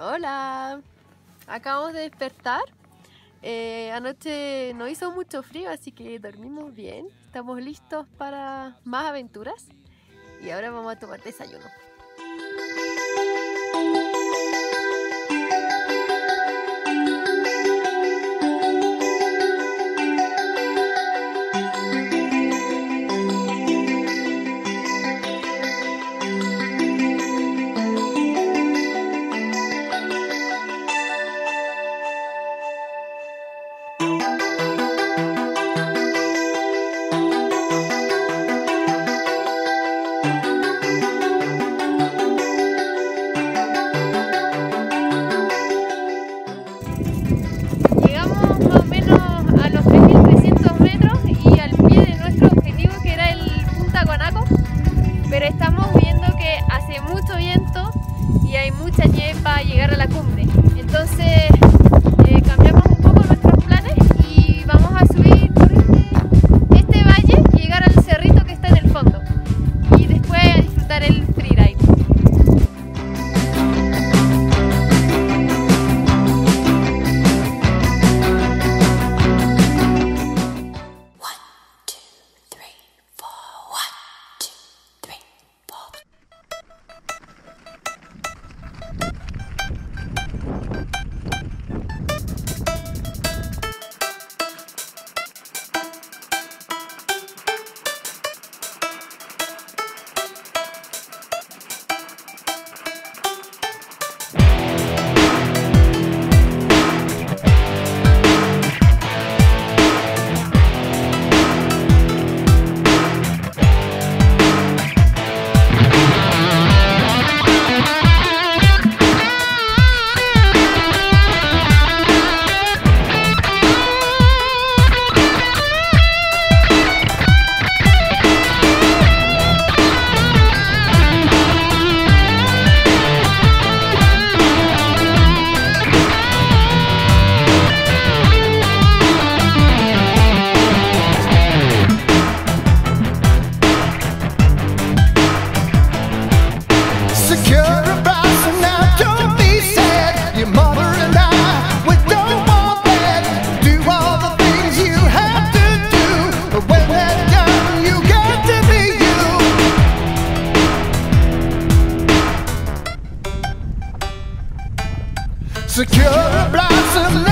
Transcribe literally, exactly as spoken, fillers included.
Hola, acabamos de despertar. Eh, anoche no hizo mucho frío, así que dormimos bien. Estamos listos para más aventuras y ahora vamos a tomar desayuno. Pero estamos viendo que hace mucho viento y hay mucha nieve para llegar a la cumbre. Entonces eh, cambiamos un poco nuestros planes y vamos a subir por este, este valle y llegar al cerrito que está en el fondo. Y después a disfrutar el freeride. Secure a blossom.